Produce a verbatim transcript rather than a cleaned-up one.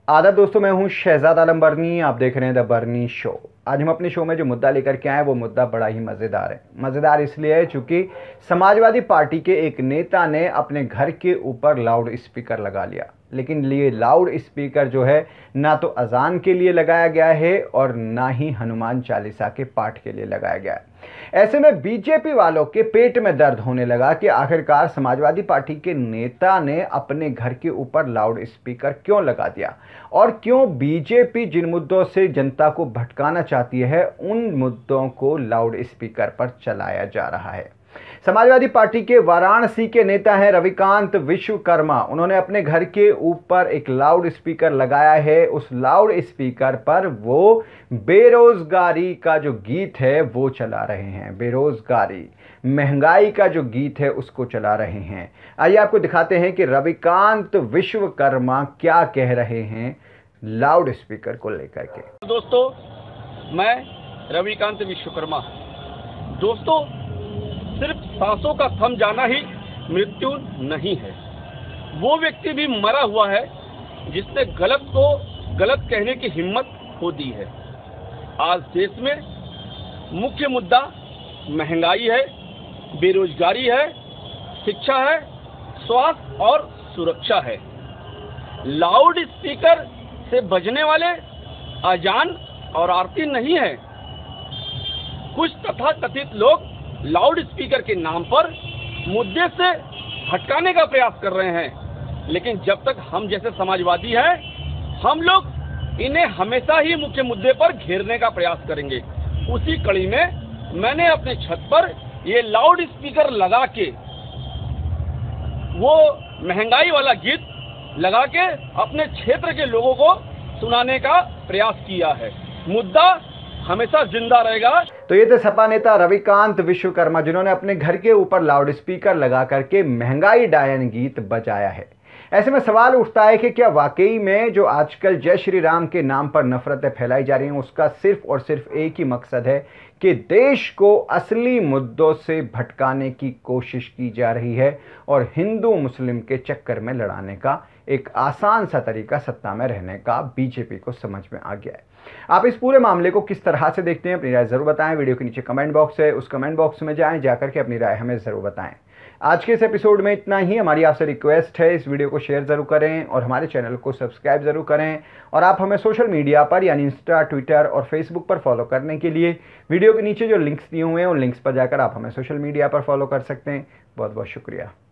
आदाब दोस्तों, मैं हूं शहजाद आलम बर्नी। आप देख रहे हैं द बर्नी शो। आज हम अपने शो में जो मुद्दा लेकर के आए वो मुद्दा बड़ा ही मज़ेदार है। मज़ेदार इसलिए है चूंकि समाजवादी पार्टी के एक नेता ने अपने घर के ऊपर लाउड स्पीकर लगा लिया। लेकिन ये लाउड स्पीकर जो है ना तो अजान के लिए लगाया गया है और ना ही हनुमान चालीसा के पाठ के लिए लगाया गया है। ऐसे में बीजेपी वालों के पेट में दर्द होने लगा कि आखिरकार समाजवादी पार्टी के नेता ने अपने घर के ऊपर लाउड स्पीकर क्यों लगा दिया और क्यों बीजेपी जिन मुद्दों से जनता को भटकाना चाहती है उन मुद्दों को लाउड स्पीकर पर चलाया जा रहा है। समाजवादी पार्टी के वाराणसी के नेता हैं रविकांत विश्वकर्मा। उन्होंने अपने घर के ऊपर एक लाउड स्पीकर लगाया है। उस लाउड स्पीकर पर वो बेरोजगारी का जो गीत है वो चला रहे हैं। बेरोजगारी, महंगाई का जो गीत है उसको चला रहे हैं। आइए आपको दिखाते हैं कि रविकांत विश्वकर्मा क्या कह रहे हैं लाउड स्पीकर को लेकर के। दोस्तों, मैं रविकांत विश्वकर्मा। दोस्तों, सिर्फ सांसों का थम जाना ही मृत्यु नहीं है। वो व्यक्ति भी मरा हुआ है जिसने गलत को गलत कहने की हिम्मत खो दी है। आज देश में मुख्य मुद्दा महंगाई है, बेरोजगारी है, शिक्षा है, स्वास्थ्य और सुरक्षा है। लाउड स्पीकर से बजने वाले अजान और आरती नहीं है। कुछ तथाकथित लोग लाउड स्पीकर के नाम पर मुद्दे से हटकाने का प्रयास कर रहे हैं, लेकिन जब तक हम जैसे समाजवादी हैं, हम लोग इन्हें हमेशा ही मुख्य मुद्दे पर घेरने का प्रयास करेंगे। उसी कड़ी में मैंने अपने छत पर ये लाउड स्पीकर लगा के वो महंगाई वाला गीत लगा के अपने क्षेत्र के लोगों को सुनाने का प्रयास किया है। मुद्दा हमेशा जिंदा रहेगा। तो ये थे सपा नेता रविकांत विश्वकर्मा जिन्होंने अपने घर के ऊपर लाउड स्पीकर लगा करके महंगाई डायन गीत बजाया है। ऐसे में सवाल उठता है कि क्या वाकई में जो आजकल जय श्री राम के नाम पर नफरतें फैलाई जा रही हैं उसका सिर्फ और सिर्फ एक ही मकसद है कि देश को असली मुद्दों से भटकाने की कोशिश की जा रही है और हिंदू मुस्लिम के चक्कर में लड़ाने का एक आसान सा तरीका सत्ता में रहने का बीजेपी को समझ में आ गया है। आप इस पूरे मामले को किस तरह से देखते हैं, अपनी राय जरूर बताएं। वीडियो के नीचे कमेंट बॉक्स है, उस कमेंट बॉक्स में जाएं, जाकर के अपनी राय हमें जरूर बताएं। आज के इस एपिसोड में इतना ही। हमारी आपसे रिक्वेस्ट है इस वीडियो को शेयर जरूर करें और हमारे चैनल को सब्सक्राइब जरूर करें। और आप हमें सोशल मीडिया पर यानी इंस्टा, ट्विटर और फेसबुक पर फॉलो करने के लिए वीडियो के नीचे जो लिंक्स दिए हुए हैं उन लिंक्स पर जाकर आप हमें सोशल मीडिया पर फॉलो कर सकते हैं। बहुत बहुत शुक्रिया।